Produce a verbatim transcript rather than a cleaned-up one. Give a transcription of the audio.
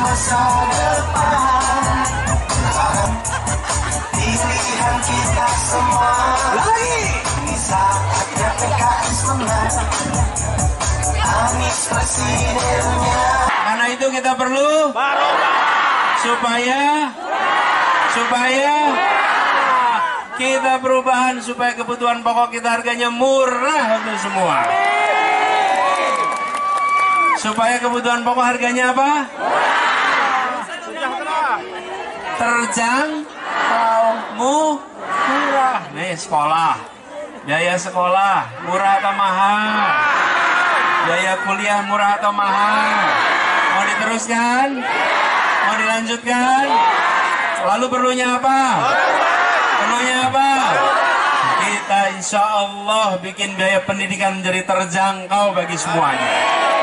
masa depan. Pilihan kita semua lagi. Ini saatnya P K S menang. Anies presidennya. Karena itu kita perlu supaya supaya kita perubahan, supaya kebutuhan pokok kita harganya murah untuk semua. Supaya kebutuhan pokok harganya apa? Terjangkau, murah. Nih sekolah, biaya sekolah murah atau mahal? Biaya kuliah murah atau mahal? Mau diteruskan? Mau dilanjutkan? Lalu perlunya apa? Perlunya apa? Kita insya Allah bikin biaya pendidikan menjadi terjangkau bagi semuanya.